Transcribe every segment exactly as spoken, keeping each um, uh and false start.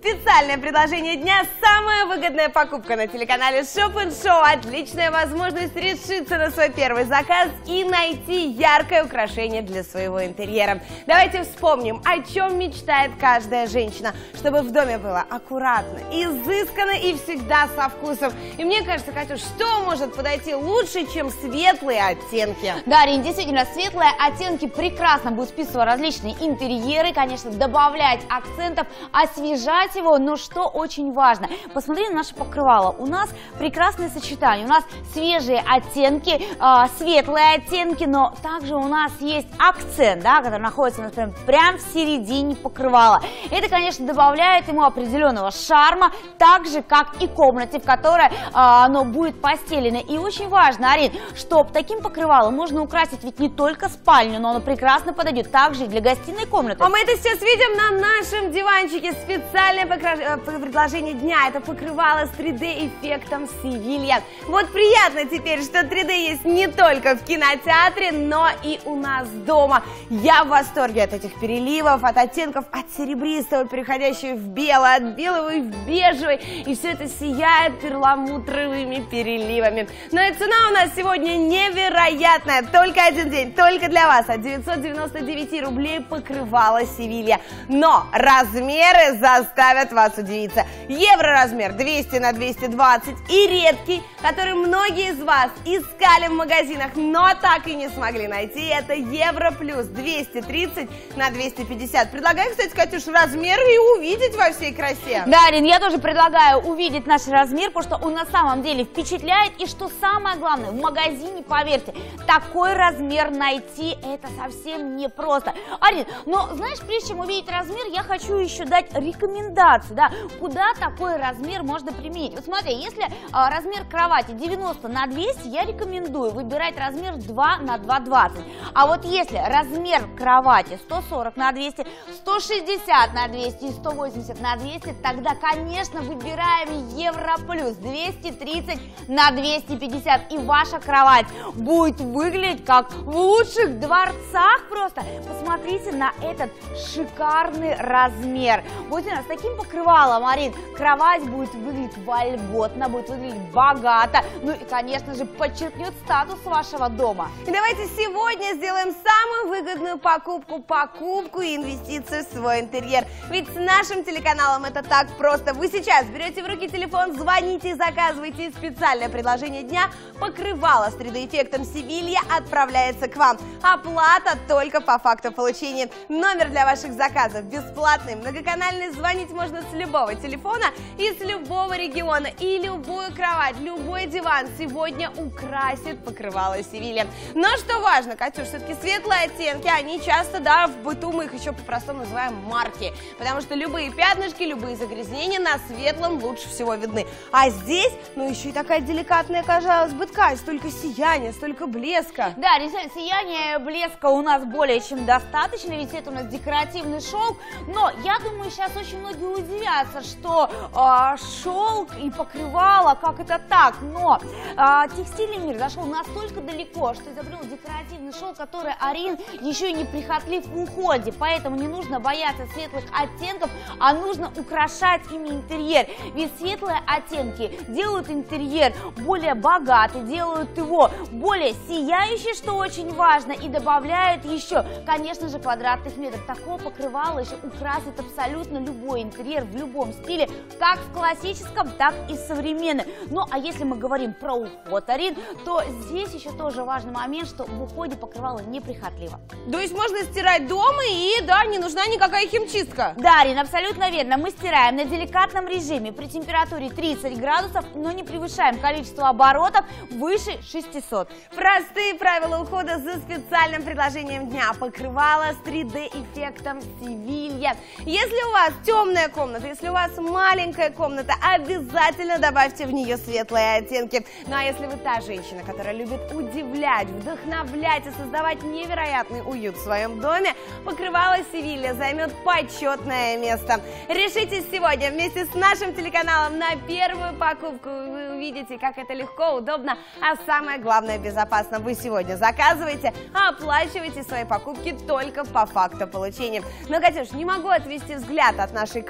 Специальное предложение дня – самая выгодная покупка на телеканале Shop and Show. Отличная возможность решиться на свой первый заказ и найти яркое украшение для своего интерьера. Давайте вспомним, о чем мечтает каждая женщина, чтобы в доме было аккуратно, изысканно и всегда со вкусом. И мне кажется, Катюш, что может подойти лучше, чем светлые оттенки? Да, Рин, действительно, светлые оттенки прекрасно будут вписывать различные интерьеры, конечно, добавлять акцентов, освежать его, но что очень важно, посмотри на наше покрывало, у нас прекрасное сочетание, у нас свежие оттенки, э, светлые оттенки, но также у нас есть акцент, да, который находится, например, прямо в середине покрывала. Это, конечно, добавляет ему определенного шарма, так же, как и комнате, в которой э, оно будет постелено. И очень важно, Арин, что таким покрывалом можно украсить ведь не только спальню, но оно прекрасно подойдет также и для гостиной комнаты. А мы это сейчас видим на нашем диванчике. Специальное предложение дня – это покрывало с три дэ эффектом Севилья. Вот приятно теперь, что три дэ есть не только в кинотеатре, но и у нас дома. Я в восторге от этих переливов, от оттенков, от серебристого, переходящего в белое, от белого и в бежевый. И все это сияет перламутровыми переливами. Но и цена у нас сегодня невероятная. Только один день, только для вас. От девятисот девяноста девяти рублей покрывало Севилья. Но размеры заставят вас удивиться. Евро размер двести на двести двадцать и редкий, который многие из вас искали в магазинах, но так и не смогли найти. Это Евро плюс двести тридцать на двести пятьдесят. Предлагаю, кстати, Катюш, размер и увидеть во всей красе. Да, Рин, я тоже предлагаю увидеть наш размер, потому что он на самом деле впечатляет. И что самое главное, в магазине, поверьте, такой размер найти это совсем непросто. Арин, но знаешь, прежде чем увидеть размер, я хочу еще дать рекомендацию, да, куда такой размер можно применить. Вот смотри, если а, размер кровати девяносто на двести, я рекомендую выбирать размер два на два двадцать. А вот если размер кровати сто сорок на двести, сто шестьдесят на двести и сто восемьдесят на двести, тогда, конечно, выбираем Евро плюс двести тридцать на двести пятьдесят. И ваша кровать будет выглядеть как в лучших дворцах просто. Посмотрите на этот шикарный размер. Вот с таким покрывалом, Арин, кровать будет выглядеть вольготно, будет выглядеть богато, ну и, конечно же, подчеркнет статус вашего дома. И давайте сегодня сделаем самую выгодную покупку, покупку и инвестицию в свой интерьер. Ведь с нашим телеканалом это так просто. Вы сейчас берете в руки телефон, звоните и заказывайте. И специальное предложение дня – покрывало с три дэ эффектом Севилья отправляется к вам. Оплата только по факту получения. Номер для ваших заказов бесплатный, многоканальный, звонить можно с любого телефона и с любого региона. И любую кровать, любой диван сегодня украсит покрывало Севилья. Но что важно, Катюш, все-таки светлые оттенки, они часто, да, в быту мы их еще по-простому называем марки, потому что любые пятнышки, любые загрязнения на светлом лучше всего видны. А здесь, ну, еще и такая деликатная, казалось бы, ткань, столько сияния, столько блеска. Да, сияния, блеска у нас более чем достаточно, ведь это у нас декоративный шелк, но я думаю, сейчас очень многие удивятся, что э, шелк и покрывало, как это так, но э, текстильный мир зашел настолько далеко, что изобрел декоративный шелк, который, Арин, еще и не прихотлив в уходе, поэтому не нужно бояться светлых оттенков, а нужно украшать ими интерьер, ведь светлые оттенки делают интерьер более богатый, делают его более сияющий, что очень важно, и добавляют еще, конечно же, квадратных метров. Такого покрывала еще украсит абсолютно любой интерьер в любом стиле, как в классическом, так и современном. Ну, а если мы говорим про уход, Арин, то здесь еще тоже важный момент, что в уходе покрывало неприхотливо. То есть можно стирать дома и, да, не нужна никакая химчистка? Да, Арин, абсолютно верно. Мы стираем на деликатном режиме при температуре тридцать градусов, но не превышаем количество оборотов выше шестисот. Простые правила ухода за специальным предложением дня. Покрывало с три дэ эффектом Севилья. Если у вас темная комната, если у вас маленькая комната, обязательно добавьте в нее светлые оттенки. Ну а если вы та женщина, которая любит удивлять, вдохновлять и создавать невероятный уют в своем доме, покрывало Севилья займет почетное место. Решитесь сегодня вместе с нашим телеканалом на первую покупку. Вы увидите, как это легко, удобно, а самое главное, безопасно. Вы сегодня заказываете, а оплачиваете свои покупки только по факту получения. Но, Катюш, не могу отвести взгляд от нашей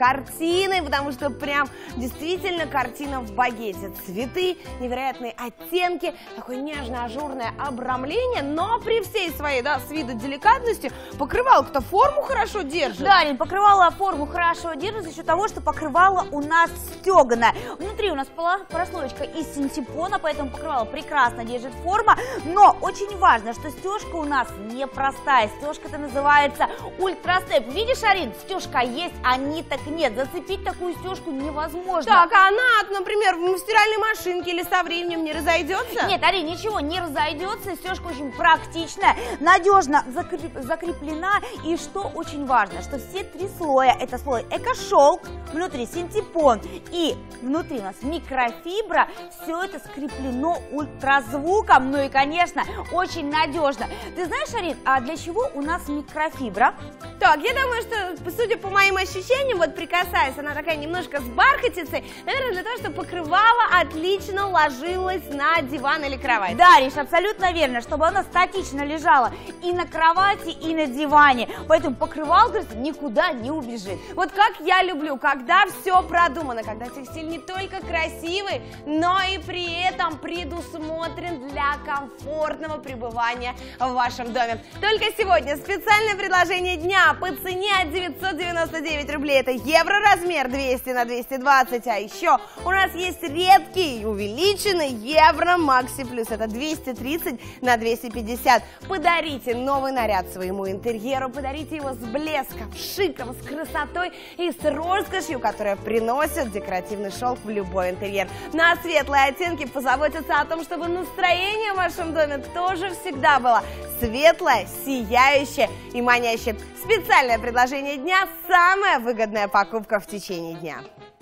картиной, потому что прям действительно картина в багете. Цветы, невероятные оттенки, такое нежно-ажурное обрамление, но при всей своей, да, с виду деликатности покрывалка-то форму хорошо держит. Да, Арин, покрывало форму хорошо держит за счет того, что покрывало у нас стеганое. Внутри у нас прослоечка из синтепона, поэтому покрывало прекрасно держит форма, но очень важно, что стежка у нас непростая, стежка-то называется ультрастеп. Видишь, Арин, стежка есть, а ниток нет, зацепить такую стежку невозможно. Так, а она, например, в стиральной машинке или со временем не разойдется? Нет, Арин, ничего не разойдется, стежка очень практичная, надежно закреп... закреплена, и что очень важно, что все три слоя, это слой эко-шелк, внутри синтепон и внутри у нас микрофибра, все это скреплено ультразвуком, ну и, конечно, очень надежно. Ты знаешь, Арин, а для чего у нас микрофибра? Так, я думаю, что, судя по моим ощущениям, вот прикасаясь, она такая немножко с бархатицей, наверное, для того, чтобы покрывало отлично ложилось на диван или кровать. Да, Риш, абсолютно верно, чтобы она статично лежала и на кровати, и на диване, поэтому покрывало, говорится, никуда не убежит. Вот как я люблю, когда все продумано, когда текстиль не только красивый, но и при этом предусмотрен для комфортного пребывания в вашем доме. Только сегодня специальное предложение дня по цене девятьсот девяносто девять рублей. Это евроразмер двести на двести двадцать, а еще у нас есть редкий увеличенный евро Макси Плюс. Это двести тридцать на двести пятьдесят. Подарите новый наряд своему интерьеру, подарите его с блеском, шиком, с красотой и с роскошью, которая приносит декоративный шелк в любой интерьер. На светлые оттенки позаботиться о том, чтобы настроение в вашем доме тоже всегда было светлое, сияющее и манящее. Специальное предложение дня – самая выгодная покупка в течение дня.